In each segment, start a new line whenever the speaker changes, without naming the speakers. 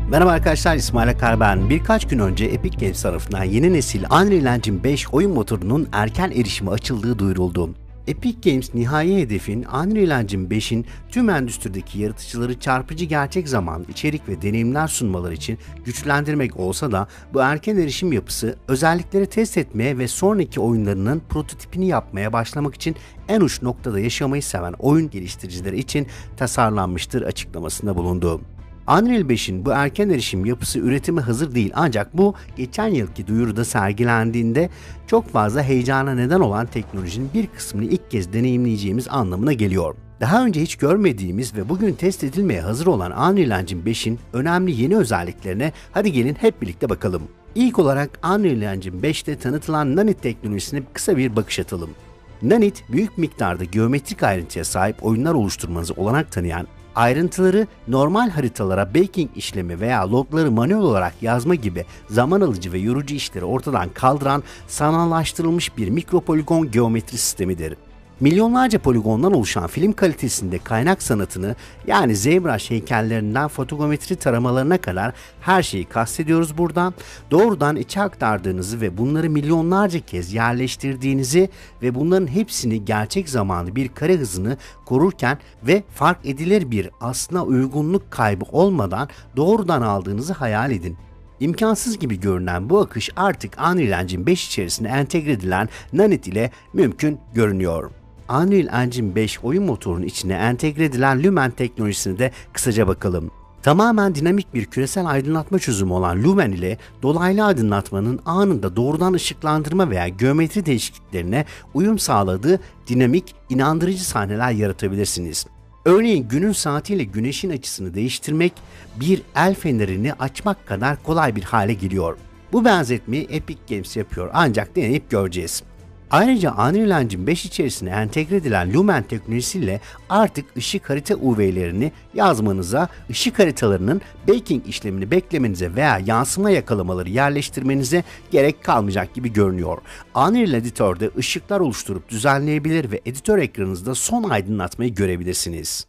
Merhaba arkadaşlar, İsmail Akar ben. Birkaç gün önce Epic Games tarafından yeni nesil Unreal Engine 5 oyun motorunun erken erişime açıldığı duyuruldu. Epic Games nihai hedefin Unreal Engine 5'in tüm endüstrideki yaratıcıları çarpıcı gerçek zamanlı içerik ve deneyimler sunmaları için güçlendirmek olsa da bu erken erişim yapısı özellikleri test etmeye ve sonraki oyunlarının prototipini yapmaya başlamak için en uç noktada yaşamayı seven oyun geliştiricileri için tasarlanmıştır açıklamasında bulundu. Unreal 5'in bu erken erişim yapısı üretime hazır değil, ancak bu geçen yılki duyuruda sergilendiğinde çok fazla heyecana neden olan teknolojinin bir kısmını ilk kez deneyimleyeceğimiz anlamına geliyor. Daha önce hiç görmediğimiz ve bugün test edilmeye hazır olan Unreal Engine 5'in önemli yeni özelliklerine hadi gelin hep birlikte bakalım. İlk olarak Unreal Engine 5'te tanıtılan Nanit teknolojisine kısa bir bakış atalım. Nanit, büyük miktarda geometrik ayrıntıya sahip oyunlar oluşturmanıza olanak tanıyan, ayrıntıları normal haritalara baking işlemi veya logları manuel olarak yazma gibi zaman alıcı ve yorucu işleri ortadan kaldıran sanallaştırılmış bir mikropoligon geometri sistemidir. Milyonlarca poligondan oluşan film kalitesinde kaynak sanatını, yani ZBrush heykellerinden fotogrametri taramalarına kadar her şeyi kastediyoruz buradan. Doğrudan içe aktardığınızı ve bunları milyonlarca kez yerleştirdiğinizi ve bunların hepsini gerçek zamanlı bir kare hızını korurken ve fark edilir bir aslına uygunluk kaybı olmadan doğrudan aldığınızı hayal edin. İmkansız gibi görünen bu akış artık Unreal Engine 5 içerisine entegre edilen Nanit ile mümkün görünüyor. Unreal Engine 5 oyun motorunun içine entegre edilen Lumen teknolojisine de kısaca bakalım. Tamamen dinamik bir küresel aydınlatma çözümü olan Lumen ile dolaylı aydınlatmanın anında doğrudan ışıklandırma veya geometri değişikliklerine uyum sağladığı dinamik, inandırıcı sahneler yaratabilirsiniz. Örneğin günün saatiyle güneşin açısını değiştirmek bir el fenerini açmak kadar kolay bir hale geliyor. Bu benzetmeyi Epic Games yapıyor, ancak deneyip göreceğiz. Ayrıca Unreal Engine 5 içerisine entegre edilen Lumen teknolojisiyle artık ışık harita UV'lerini yazmanıza, ışık haritalarının baking işlemini beklemenize veya yansıma yakalamaları yerleştirmenize gerek kalmayacak gibi görünüyor. Unreal Editör'de ışıklar oluşturup düzenleyebilir ve editör ekranınızda son aydınlatmayı görebilirsiniz.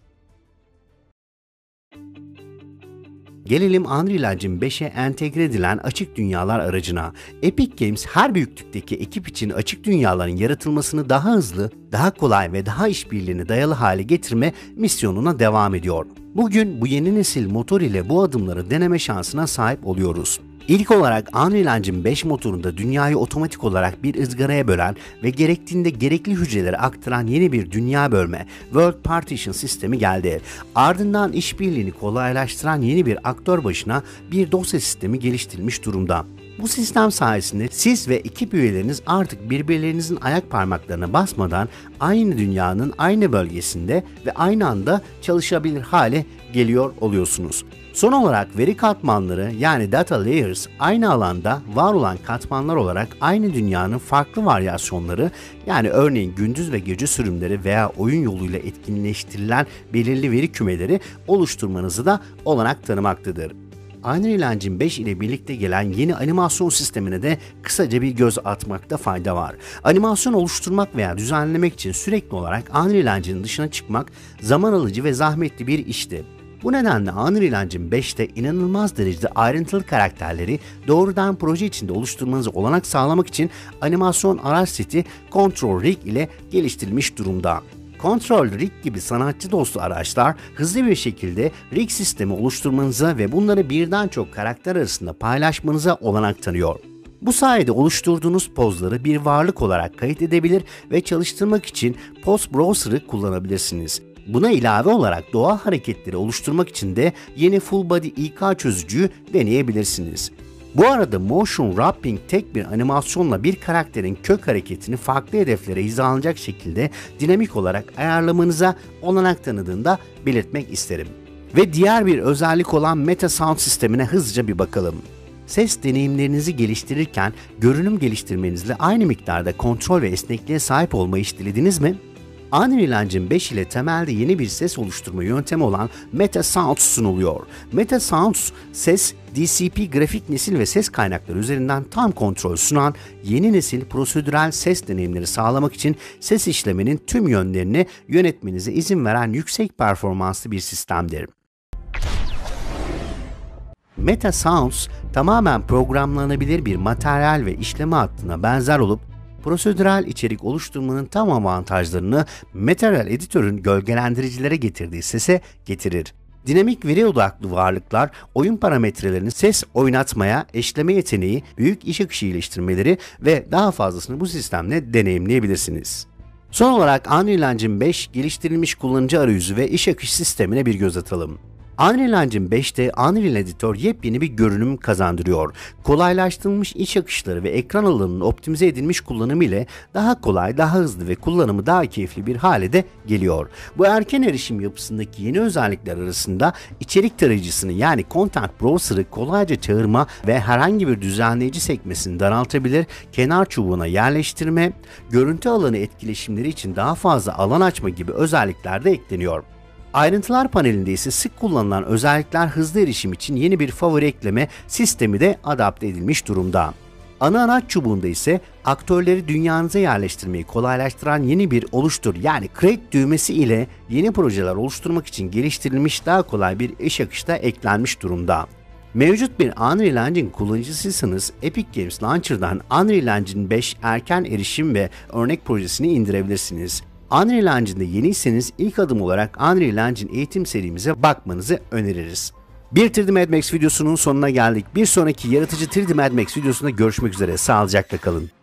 Gelelim Unreal Engine 5'e entegre edilen açık dünyalar aracına. Epic Games her büyüklükteki ekip için açık dünyaların yaratılmasını daha hızlı, daha kolay ve daha işbirliğine dayalı hale getirme misyonuna devam ediyor. Bugün bu yeni nesil motor ile bu adımları deneme şansına sahip oluyoruz. İlk olarak Unreal Engine 5 motorunda dünyayı otomatik olarak bir ızgaraya bölen ve gerektiğinde gerekli hücreleri aktaran yeni bir dünya bölme World Partition sistemi geldi. Ardından işbirliğini kolaylaştıran yeni bir aktör başına bir dosya sistemi geliştirilmiş durumda. Bu sistem sayesinde siz ve ekip üyeleriniz artık birbirlerinizin ayak parmaklarına basmadan aynı dünyanın aynı bölgesinde ve aynı anda çalışabilir hale geliyor oluyorsunuz. Son olarak veri katmanları, yani data layers, aynı alanda var olan katmanlar olarak aynı dünyanın farklı varyasyonları, yani örneğin gündüz ve gece sürümleri veya oyun yoluyla etkinleştirilen belirli veri kümeleri oluşturmanızı da olanak tanımaktadır. Unreal Engine 5 ile birlikte gelen yeni animasyon sistemine de kısaca bir göz atmakta fayda var. Animasyon oluşturmak veya düzenlemek için sürekli olarak Unreal Engine'in dışına çıkmak zaman alıcı ve zahmetli bir işti. Bu nedenle Unreal Engine 5'te inanılmaz derecede ayrıntılı karakterleri doğrudan proje içinde oluşturmanıza olanak sağlamak için animasyon araç seti Control Rig ile geliştirilmiş durumda. Control Rig gibi sanatçı dostu araçlar hızlı bir şekilde rig sistemi oluşturmanıza ve bunları birden çok karakter arasında paylaşmanıza olanak tanıyor. Bu sayede oluşturduğunuz pozları bir varlık olarak kayıt edebilir ve çalıştırmak için Post Browser'ı kullanabilirsiniz. Buna ilave olarak doğal hareketleri oluşturmak için de yeni Full Body İK çözücüyü deneyebilirsiniz. Bu arada Motion Wrapping tek bir animasyonla bir karakterin kök hareketini farklı hedeflere hizalanacak şekilde dinamik olarak ayarlamanıza olanak tanıdığını da belirtmek isterim. Ve diğer bir özellik olan Meta Sound sistemine hızlıca bir bakalım. Ses deneyimlerinizi geliştirirken görünüm geliştirmenizle aynı miktarda kontrol ve esnekliğe sahip olmayı hiç dilediniz mi? Unreal Engine 5 ile temelde yeni bir ses oluşturma yöntemi olan Meta Sounds sunuluyor. Meta Sounds, ses, DCP grafik nesil ve ses kaynakları üzerinden tam kontrol sunan yeni nesil prosedürel ses deneyimleri sağlamak için ses işlemenin tüm yönlerini yönetmenize izin veren yüksek performanslı bir sistemdir. Meta Sounds tamamen programlanabilir bir materyal ve işleme hattına benzer olup prosedürel içerik oluşturmanın tam avantajlarını Material Editor'ın gölgelendiricilere getirdiği sese getirir. Dinamik veri odaklı varlıklar oyun parametrelerini ses oynatmaya, eşleme yeteneği, büyük iş akışı iyileştirmeleri ve daha fazlasını bu sistemle deneyimleyebilirsiniz. Son olarak Unreal Engine 5 geliştirilmiş kullanıcı arayüzü ve iş akışı sistemine bir göz atalım. Unreal Engine 5'te Unreal Editor yepyeni bir görünüm kazandırıyor. Kolaylaştırılmış iş akışları ve ekran alanının optimize edilmiş kullanımı ile daha kolay, daha hızlı ve kullanımı daha keyifli bir hale de geliyor. Bu erken erişim yapısındaki yeni özellikler arasında içerik tarayıcısını yani Content Browser'ı kolayca çağırma ve herhangi bir düzenleyici sekmesini daraltabilir, kenar çubuğuna yerleştirme, görüntü alanı etkileşimleri için daha fazla alan açma gibi özellikler de ekleniyor. Ayrıntılar panelinde ise sık kullanılan özellikler hızlı erişim için yeni bir favori ekleme sistemi de adapte edilmiş durumda. Ana araç çubuğunda ise aktörleri dünyanıza yerleştirmeyi kolaylaştıran yeni bir oluştur yani create düğmesi ile yeni projeler oluşturmak için geliştirilmiş daha kolay bir iş akışı da eklenmiş durumda. Mevcut bir Unreal Engine kullanıcısıysanız Epic Games Launcher'dan Unreal Engine 5 erken erişim ve örnek projesini indirebilirsiniz. Unreal Engine'de yeniyseniz ilk adım olarak Unreal Engine eğitim serimize bakmanızı öneririz. Bir 3D Mad Max videosunun sonuna geldik. Bir sonraki yaratıcı 3D Mad Max videosunda görüşmek üzere. Sağlıcakla kalın.